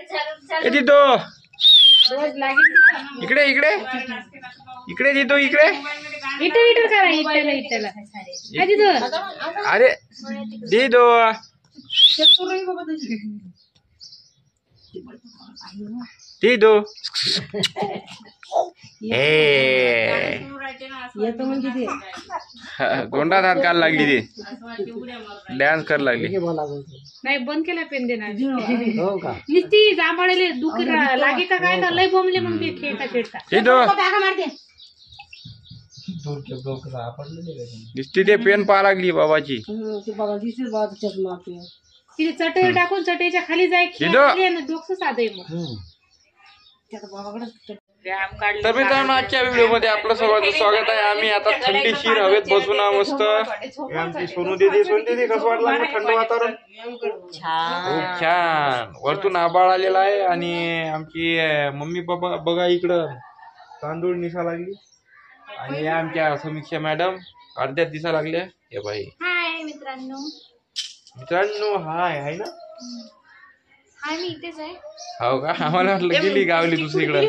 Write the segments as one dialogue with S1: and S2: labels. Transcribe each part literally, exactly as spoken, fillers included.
S1: किती तो इकडे इकडे इकडे देतो इकडे अरे दे दो दे दो गोंडा हात काल लागली ती डान्स कर लागली
S2: नाही बंद केला पेन देणार नुसती जांभळले दुखी लागे का काय लय बोंबले मग ते खेळता खेळता
S1: नुसती ते पेन पा लागली बाबाची
S2: तिथे चटई टाकून चटईच्या खाली जाय डोकं साधय मग
S1: तर मित्रांनो आजच्या व्हिडिओमध्ये आपलं सर्वांचं स्वागत आहे. आम्ही आता थंडीशीर हवेत बसून मस्त आमची सोनू दीदी सोनू दीदी कसं वाटलं थंड वातावरण खूप छान. वरतून आबाळ आलेला आहे आणि आमची मम्मी पप्पा बघा इकडं तांदूळ निसा लागली आणि या आमच्या समीक्षा मॅडम अर्ध्यात दिसा लागल्या. हे बाई
S2: हाय मित्रांनो
S1: मित्रांनो हाय आहे ना
S2: हाय मी इथेच आहे.
S1: हो का आम्हाला वाटलं गेली गावली दुसरीकडे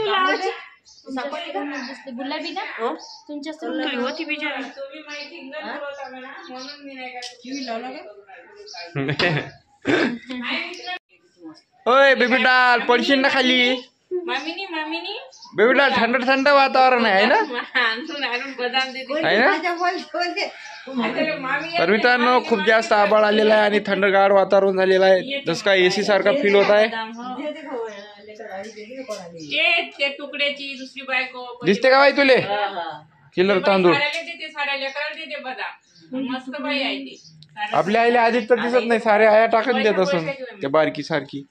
S2: गुलाबी ना तुमच्या
S1: होय बेबी डाल पडशील ना खाली बेबी डाल थंड थंड वातावरण आहे ना आहे ना. तर मित्रांनो खूप जास्त आभाळ आलेला आहे आणि थंडगार वातावरण झालेलं आहे जसं काय एसी सारखा फील होत आहे. दिसते का बाई तुले किलर तांदूळ आपल्या आईला आधीच तर दिसत नाही सारे आया टाकून देत असं ते बारकी सारखी.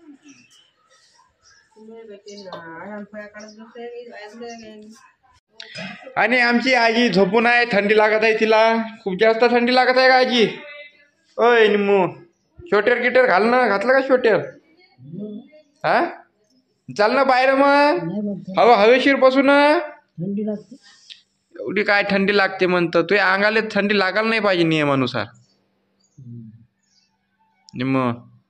S1: आणि आमची आजी झोपून आहे थंडी लागत आहे तिला खूप जास्त थंडी लागत आहे का आजी. ओय निम्मू शोटर गिटर घाल ना घातलं का शोटर हा चाल ना बाहेर मग हवा हवेशीर बसून एवढी काय थंडी लागते म्हणतं तुझ्या अंगाला थंडी लागायला नाही पाहिजे नियमानुसार. निम्म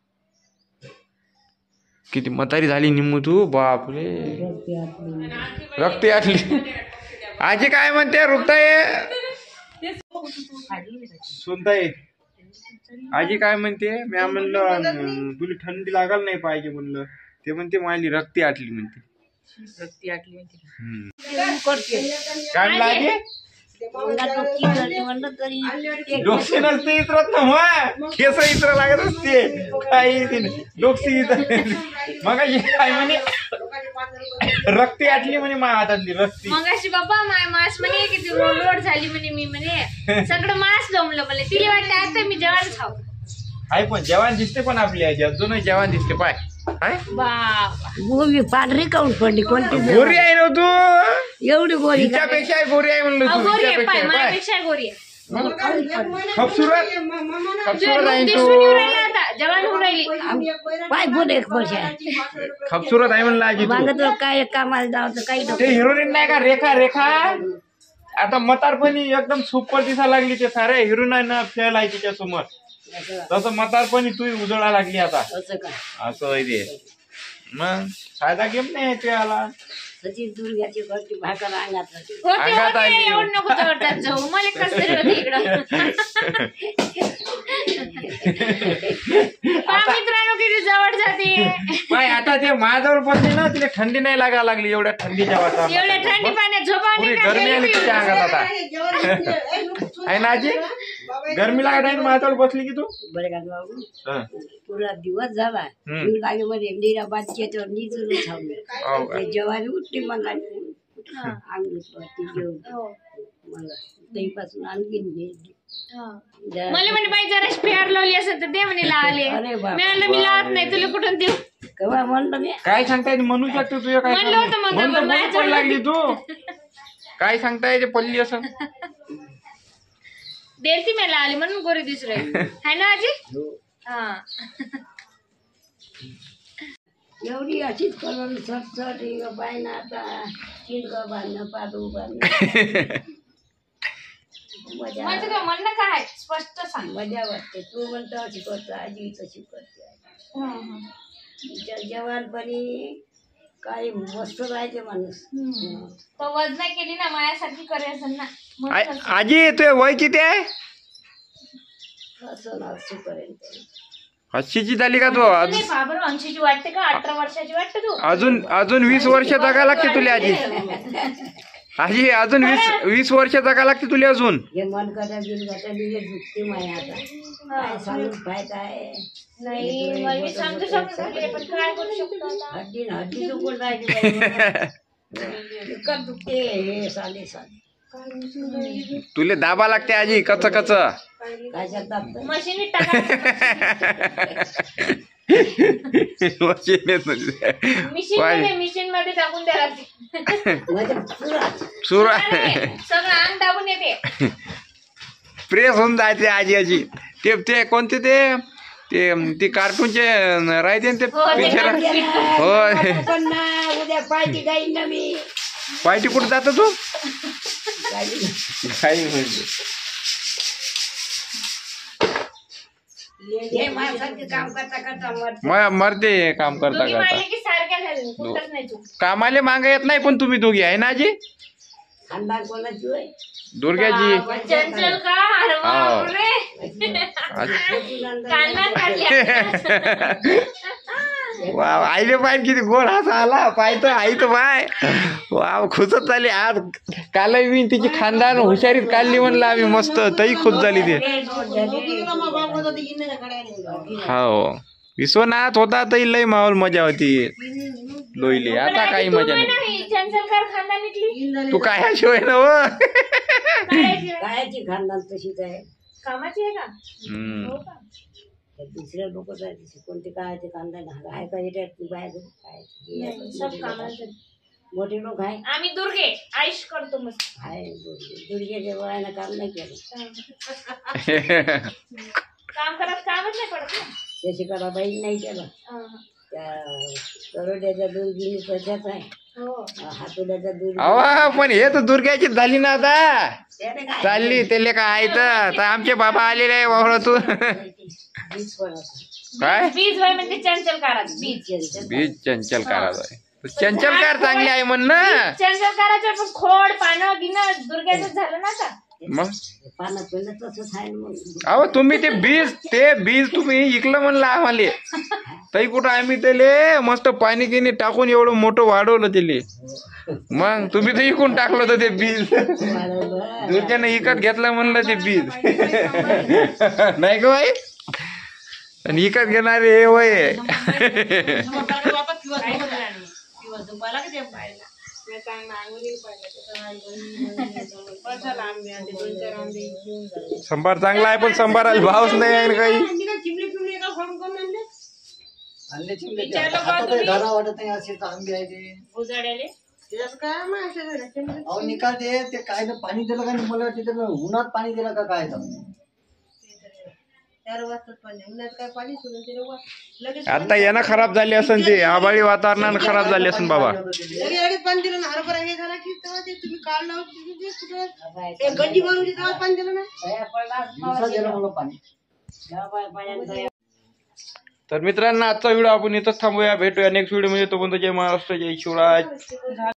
S1: किती म्हातारी झाली निम्मू तू बापरे रक्ती आटली. आजी काय म्हणते रुक्ताई सुनताई आजी काय म्हणते मी म्हणलं तुला थंडी लागायला नाही पाहिजे म्हणलं ते म्हणते माझी रक्ती आटली म्हणते
S2: रक्ती आटली म्हणते
S1: काय म्हणलं आजी डोकशी नसते इतरत ना मग केस इतर लागत असते काही डोकशी इतर मग काय म्हणे रक्ती आटली म्हणे माझ्या हातातली रक्ती
S2: मगाशी बाबा माय मास म्हणे किती रोड झाली म्हणे मी म्हणे सगळं मास जमलं मला तिला वाटतं आता मी जेवण खाऊ
S1: आहे पण जवान दिसते पण आपली आजी अजूनही जवान दिसते पाय
S3: गोरी पांढरी काऊन पडली कोणती
S1: गोरी आहे ना तू
S3: एवढी गोरी
S1: हिच्यापेक्षा गोरी आहे म्हणलं तू
S2: हिच्यापेक्षा गोरी आहे
S1: खूपसुरत खूपसुरत आहे तू
S2: जवान होऊन राहिली
S3: पाय बोल एक वर्ष
S1: खूपसुरत आहे म्हणलं आजी
S3: तू काय कामाला जावं काही
S1: ते हिरोईन नाही का रेखा रेखा आता म्हातारपणी एकदम सुपर दिसा लागली ते सारे हिरोईन फेल आहे तिच्या समोर तसं म्हातारपणी तू उजळा लागली आता असं आहे ते मग फायदा घेम नाही ते आला
S3: सचिन दुर्गाची घरची भाकर अंगात
S1: अंगात आली
S2: नको जाऊ मला कसं तरी इकडं मित्रांनो किती जवळ जाते
S1: पाय आता ते माझ्याजवळ बसली ना तिला थंडी नाही लागायला लागली एवढ्या थंडीच्या वातावरणात
S2: एवढ्या थंडी पाण्यात झोपा
S1: गरमी आली तिच्या अंगात आता आहे ना आजी गरमी लागत आहे माझ्याजवळ बसली की तू
S3: बरे का पुरा दिवस झाला लागे मध्ये नीरा बादच्या निचून थांबले जेवारी उठली मग अंगठी घेऊन मला दहीपासून आणखीन
S2: मला म्हणे बाई जरा फेअर लावली असेल तर दे म्हणे लावले मी मी लावत नाही तुला कुठून देऊ
S3: केव्हा म्हणलं मी
S1: काय सांगताय म्हणू शकतो तुझ्या काय
S2: म्हणलं होतं मग
S1: लागली तू काय सांगताय ते पल्ली असं
S2: देरती मी लावली म्हणून गोरी दिसू राहिली है ना आजी हा
S3: एवढी अशीच करून सटसट बाय ना आता शिंक बांधणं पादू बांधणं मजा
S2: माझं काय म्हणणं काय स्पष्ट सांग
S3: मजा वाटते तू म्हणतो अशी करतो आजी तशी करते तिच्या जवानपणी काही मस्त राहायचे माणूस.
S4: तो वजन केली ना माझ्यासाठी करायचं ना.
S1: आ- आजी तुझे वय किती आहे?
S3: असं नाचू पर्यंत
S1: अस्सीची झाली का तू? अजून
S4: बाबर ऐंशीची वाटते का? अठरा वर्षाची वाटते तू?
S1: अजून अजून वीस वर्ष जगा लागते तुला आजी. आजी अजून वीस वीस वर्ष जगा लागते तुला अजून.
S3: हे मन कथा बिन कथा दिले दुखते माया आता. काय सांगून फायदा आहे?
S4: नाही मला मी सांगू शकत नाही, पण काय करू शकतो आता?
S3: हड्डी हड्डी दुखून राहिली पाहिजे. इतकं दुखते हे साले साले.
S1: तुले दाबा लागते आजी कच कच.
S3: काय शकतात
S4: मशीनीत टाका. मिशीन मध्ये मिशीन मध्ये टाकून द्या लागते.
S3: म्हणजे पुरा
S1: सुरू
S4: सगळं अंग दाबून येते.
S1: प्रेस होऊन जायचे आजी आजी. ते ते कोणते ते ते ते कार्टूनचे राहते ना ते पिक्चर. होय
S3: पण ना उद्या पार्टी जाईन ना मी.
S1: पार्टी कुठे जातो तू?
S3: गाडी
S1: काही म्हणजे
S3: हे माणसाचे काम करता करता मरते.
S1: म- मरते काम करता
S4: दोघी
S1: करता.
S4: मारले की सारख्या झाल्या, कुठंच नाही तू.
S1: कामाले मागे येत नाही पण तुम्ही दोघी आहे ना आजी?
S3: खानदान कोणाची होय?
S1: दुर्गाजी.
S4: चंचल का? अरे बापरे. कानात काढल्या.
S1: वा आईले पाय किती गोड हसा आला. पाय तर आई तर पाय वा खुशच झाली आज. काल मी तिची खानदान हुशारीत काढली म्हणलं आम्ही मस्त. तही खुश झाली ते. हो विश्वनाथ होता तही लय माहोल मजा होती लोईले. आता काही मजा नाही.
S4: चंचलकर खानदानीतली
S1: तू काय शिवाय ना हो.
S3: कायची खानदान तशीच आहे.
S4: कामाची आहे का?
S1: हम्म.
S4: हो का?
S3: ते दुसऱ्या लोक कोणते काय ते खानदान आहे का? येतात बाहेर काय
S4: नाही, सब कामाचं.
S3: मोठे लोक आहे.
S4: आम्ही दुर्गे आयुष करतो मस्त.
S3: आहे दुर्गेच्या वयानं काम नाही केलं.
S4: काम करत कामच नाही पडत ना.
S3: शशिकला बाई नाही केलं.
S4: हा.
S3: त्या करोड्याच्या दुर्गिनी तशाच आहे.
S4: हो.
S3: हातोड्याच्या दुर्गी
S1: अवा पण हे तर दुर्गाची झाली ना आता.
S3: त्याने काय
S1: चालली त्याले काय तर आमचे बाबा आलेले आहे वावरातून.
S3: बीज पण असं.
S1: काय
S4: बीज वय म्हणजे चंचलकारात बीज.
S1: बीज चंचलकाराच आहे. चंचलकार चांगली आहे म्हण ना.
S4: चंचलकाराचं पण खोड पानं गिनं दुर्ग्याच झालं ना आता.
S1: मग
S3: पानं पहिलं तसंच आहे ना मग.
S1: अहो तुम्ही ते बीज ते बीज तुम्ही इकलं म्हणलं आम्हाला. तरी कुठं आम्ही त्याले मस्त पाणी गिनी टाकून एवढं मोठं वाढवलं त्याले. मग तुम्ही तर इकून टाकलं होतं ते बीज.
S3: बरोबर.
S1: दुर्गाने इकत घेतलं म्हणलं ते बीज. नाही का बाई? आणि इकत घेणारे हे वय. संभार चांगला आहे पण संभाराला भावच नाही आहे ना काही.
S4: उजाड्याले
S5: अहो निकाल ते ते काय तर पाणी दिलं का नाही मला वाटतं त्याला उन्हात पाणी दिलं का काय तर.
S1: आता यानं खराब झाली असेल ते आबाळी वातावरणानं खराब झाली असेल बाबा.
S5: दिवसा दिलं मला पाणी.
S1: तर मित्रांनो आजचा व्हिडिओ आपण इथंच थांबूया. भेटूया नेक्स्ट व्हिडिओ मध्ये. तोपर्यंत जय महाराष्ट्र जय शिवराज.